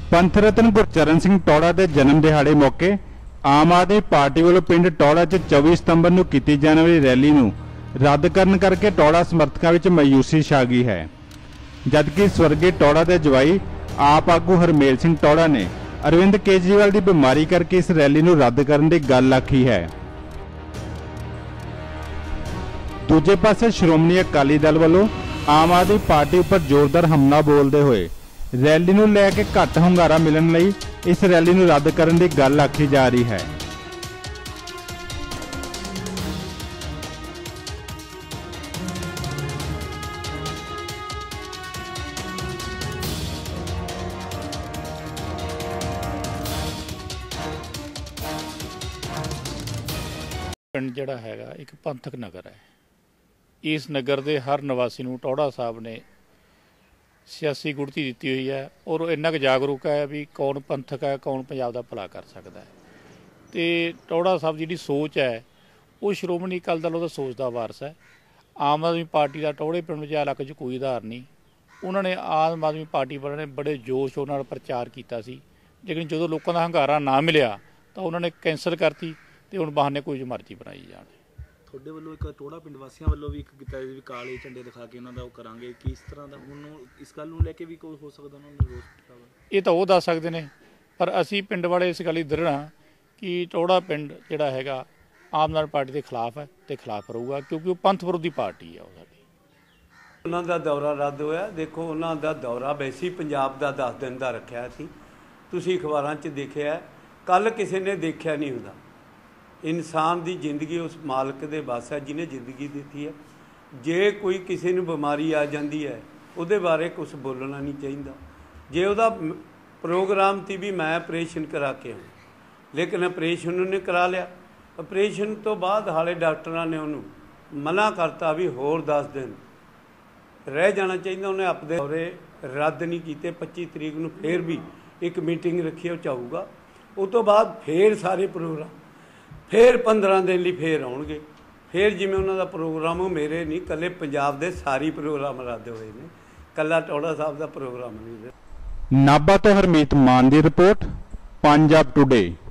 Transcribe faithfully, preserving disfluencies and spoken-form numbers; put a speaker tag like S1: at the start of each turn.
S1: पंथ रत्न गुरचरण सिंह टौड़ा के जन्म दिहाड़े मौके आम आदमी पार्टी वालों पिंड टौड़ा च चौबीस सितंबर नूं कीती जाने वाली रैली नूं रद्द करन करके टौड़ा समर्थकों में मायूसी छा गई है। जबकि स्वर्गीय टौड़ा के जवाई आप आगू हरमेल सिंह टौड़ा ने अरविंद केजरीवाल की बीमारी करके इस रैली नूं रद्द करन दी गल आखी है। दूजे पासे श्रोमणी अकाली दल वालों आम आदमी पार्टी उपर जोरदार हमला बोलते हुए रैली नूं लैके घट हुंगारा मिलण लई इस रैली नूं रद्द करन दी गल आखी जा रही है।
S2: पिंड जिहड़ा हैगा एक पंथक नगर है। इस नगर के हर निवासी नूं टौड़ा साहब ने सियासी गुड़ती दी हुई है और इन्ना क जागरूक है भी कौन पंथक है कौन पंजाब का भला कर सकता है। तो टौड़ा साहब जी सोच है वो श्रोमणी अकाली दल उहदा सोच का वारस है। आम आदमी पार्टी का टौड़े पिंड में इलाके च कोई आधार नहीं। उन्होंने आम आदमी पार्टी वाले ने बड़े जोश और प्रचार किया सी, लेकिन जो लोगों का हंगारा ना मिलिया तो उन्होंने कैंसल करती तो हुण बहाने कोई मर्जी बनाई जाने।
S3: ਤੁਹਾਡੇ ਵੱਲੋਂ ਇੱਕ ਟੋੜਾ ਪਿੰਡ ਵਾਸੀਆਂ ਵੱਲੋਂ ਵੀ ਇੱਕ ਕੀਤਾ ਵੀ ਕਾਲੇ ਝੰਡੇ ਦਿਖਾ ਕੇ ਉਹਨਾਂ ਦਾ ਉਹ ਕਰਾਂਗੇ ਕਿ ਇਸ ਤਰ੍ਹਾਂ ਦਾ ਹੁਣ ਇਸ ਗੱਲ ਨੂੰ ਲੈ ਕੇ ਵੀ ਕੋਈ ਹੋ ਸਕਦਾ ਉਹਨਾਂ ਨੂੰ ਰੋਸ ਕੀਤਾ ਵਾ?
S2: ਇਹ ਤਾਂ ਉਹ ਦੱਸ ਸਕਦੇ ਨੇ, ਪਰ ਅਸੀਂ ਪਿੰਡ ਵਾਲੇ ਇਸ ਗੱਲ ਦੀ ਦ੍ਰਿੜ ਹਾਂ ਕਿ ਟੋੜਾ ਪਿੰਡ ਜਿਹੜਾ ਹੈਗਾ ਆਮ ਆਦਮੀ ਪਾਰਟੀ ਦੇ ਖਿਲਾਫ ਹੈ ਤੇ ਖਿਲਾਫ ਰਹੂਗਾ, ਕਿਉਂਕਿ ਉਹ ਪੰਥ ਵਿਰੋਧੀ ਪਾਰਟੀ ਹੈ। ਉਹ ਸਾਡੀ
S4: ਉਹਨਾਂ ਦਾ ਦੌਰਾ ਰੱਦ ਹੋਇਆ। ਦੇਖੋ ਉਹਨਾਂ ਦਾ ਦੌਰਾ ਵੈਸੇ ਪੰਜਾਬ ਦਾ ਦਸ ਦਿਨ ਦਾ ਰੱਖਿਆ ਸੀ। ਤੁਸੀਂ ਅਖਬਾਰਾਂ 'ਚ ਦੇਖਿਆ, ਕੱਲ੍ਹ ਕਿਸੇ ਨੇ ਦੇਖਿਆ नहीं ਹੁੰਦਾ। इंसान की जिंदगी उस मालिक के बस है जिन्हें जिंदगी दी है। जे कोई किसी को बीमारी आ जाती है उहदे बारे कुछ बोलना नहीं चाहिए। जे उहदा प्रोग्राम थी भी मैं ऑपरेशन करा के आऊँ, लेकिन ऑपरेशन उन्हें करा लिया। ऑपरेशन तो बाद हाले डॉक्टरों ने उन्होंने मना करता भी होर दस दिन रह जाना चाहिए। उन्हें अपने दौरे रद्द नहीं किए। पच्ची तरीक को फिर भी एक मीटिंग रखी वो चाहूगा। उस तो बाद फिर सारे प्रोग्राम फिर पंद्रह दिन लिए फिर आउणगे। फिर जिवें उन्हां दा प्रोग्राम हो, मेरे नहीं कल्ले पंजाब दे सारे प्रोग्राम रद्द होए ने, कल्ला टौड़ा साहब दा प्रोग्राम नहीं।
S1: नाभा तो हरमीत मान दी रिपोर्ट, पंजाब टुडे।